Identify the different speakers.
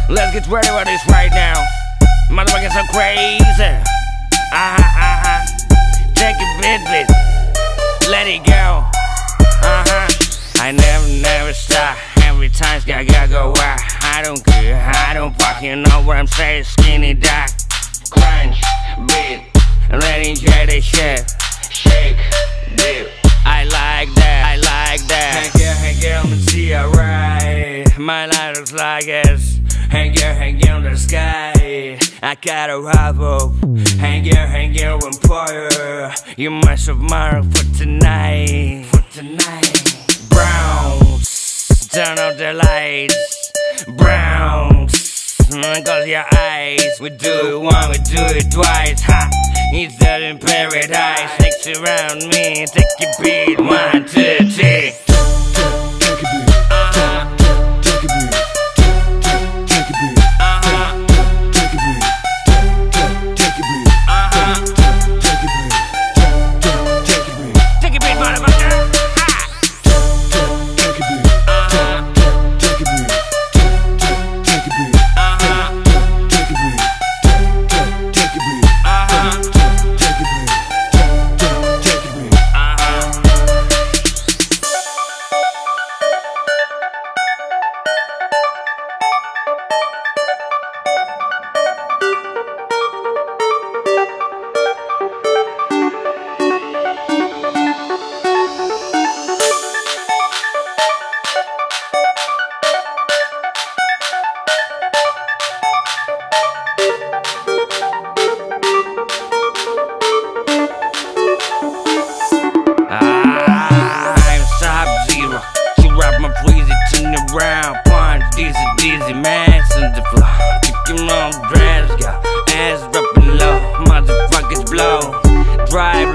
Speaker 1: Let's get ready for this right now. Motherfuckers so crazy. Take it, bitch. Let it go. I never stop. Every time's gotta go wild. I don't care, I don't fucking know what I'm saying. Skinny die, crunch, beat, let enjoy the shit. Shake, dip. I like that. Hang girl, let me see alright. My life looks like this. Hang girl, in the sky. I got a rival. Hang girl, employer. You must have marked for tonight. Browns, turn off the lights. Browns, close your eyes. We do it once, we do it twice. Ha, it's dead in paradise. Next around me, take your beat. 1, 2, 3. Dizzy mass on the floor. Kicking on dress, got ass dropping low. Motherfuckers blow. Drive